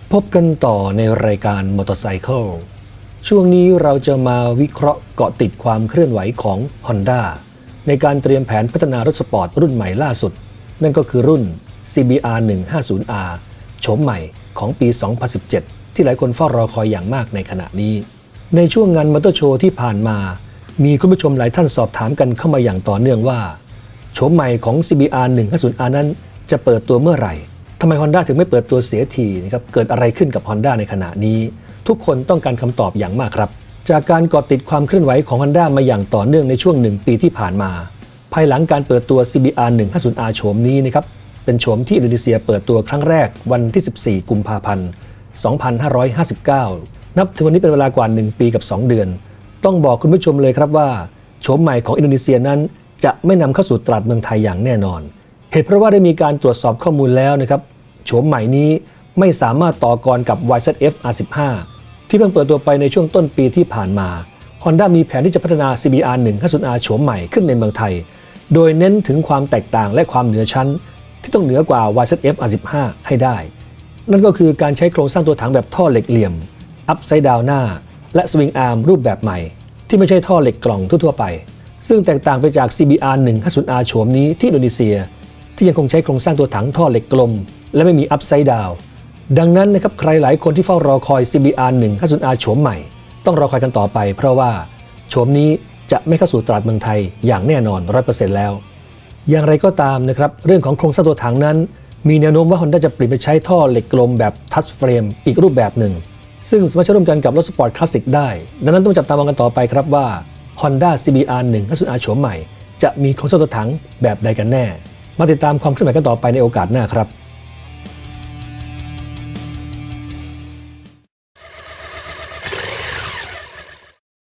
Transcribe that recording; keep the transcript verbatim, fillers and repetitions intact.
พบกันต่อในรายการมอเตอร์ไซค์ช่วงนี้เราจะมาวิเคราะห์เกาะติดความเคลื่อนไหวของ Honda ในการเตรียมแผนพัฒนารถสปอร์ตรุ่นใหม่ล่าสุดนั่นก็คือรุ่น ซี บี อาร์ หนึ่งห้าศูนย์ อาร์ โฉมใหม่ของปี สองพันสิบเจ็ด ที่หลายคนเฝ้ารอคอยอย่างมากในขณะนี้ในช่วงงานมอเตอร์โชว์ที่ผ่านมามีคุณผู้ชมหลายท่านสอบถามกันเข้ามาอย่างต่อเนื่องว่าโฉมใหม่ของ ซี บี อาร์ หนึ่งห้าศูนย์ อาร์ นั้นจะเปิดตัวเมื่อไหร่ทำไม Honda ถึงไม่เปิดตัวเสียทีนะครับเกิดอะไรขึ้นกับ Honda ในขณะนี้ทุกคนต้องการคำตอบอย่างมากครับจากการเกาะติดความเคลื่อนไหวของ Honda มาอย่างต่อเนื่องในช่วงหนึ่งปีที่ผ่านมาภายหลังการเปิดตัว ซี บี อาร์ หนึ่งห้าศูนย์ อาร์ โฉมนี้นะครับเป็นโฉมที่อินโดนีเซียเปิดตัวครั้งแรกวันที่สิบสี่กุมภาพันธ์ สองพันห้าร้อยห้าสิบเก้านับถึงวันนี้เป็นเวลากว่าหนึ่งปีกับสองเดือนต้องบอกคุณผู้ชมเลยครับว่าโฉมใหม่ของอินโดนีเซียนั้นจะไม่นำเข้าสู่ตลาดเมืองไทยอย่างแน่นอนเหตุเพราะว่าได้มีการตรวจสอบข้อมูลแล้วนะครับโฉมใหม่นี้ไม่สามารถต่อกรกับ วาย แซด เอฟ อาร์ สิบห้า ที่เพิ่งเปิดตัวไปในช่วงต้นปีที่ผ่านมา Honda มีแผนที่จะพัฒนา ซี บี อาร์ หนึ่งห้าศูนย์ อาร์ โฉมใหม่ขึ้นในเมืองไทยโดยเน้นถึงความแตกต่างและความเหนือชั้นที่ต้องเหนือกว่า วาย แซด เอฟ อาร์ สิบห้า ให้ได้นั่นก็คือการใช้โครงสร้างตัวถังแบบท่อเหล็กเหลี่ยมอัพไซด์ดาวน์หน้าและสวิงอาร์มรูปแบบใหม่ที่ไม่ใช่ท่อเหล็กกล่องทั่วๆไปซึ่งแตกต่างไปจาก ซี บี อาร์ หนึ่งห้าศูนย์ อาร์ โฉมนี้ที่อินโดนีเซียที่ยังคงใช้โครงสร้างตัวถังท่อเหล็กกลมและไม่มีอัพไซด์ดาวน์ดังนั้นนะครับใครหลายคนที่เฝ้ารอคอย ซี บี อาร์ หนึ่งห้าศูนย์ อาร์ โฉมใหม่ต้องรอคอยกันต่อไปเพราะว่าโฉมนี้จะไม่เข้าสู่ตลาดเมืองไทยอย่างแน่นอน ร้อยเปอร์เซ็นต์ แล้วอย่างไรก็ตามนะครับเรื่องของโครงสร้างตัวถังนั้นมีแนวโน้มว่า Honda จะเปลี่ยนไปใช้ท่อเหล็กกลมแบบทัชเฟรมอีกรูปแบบหนึ่งซึ่งสามารถใช้ร่วมกันกับรถสปอร์ตคลาสสิกได้ดังนั้นต้องจับตามองกันต่อไปครับว่า Honda ซี บี อาร์ หนึ่งห้าศูนย์ อาร์ โฉมใหม่จะมีโครงสร้างตัวถังแบบใดกันแน่มาติดตามความเคลื่อนไหวกันต่อไปในโอกาสหน้าครับ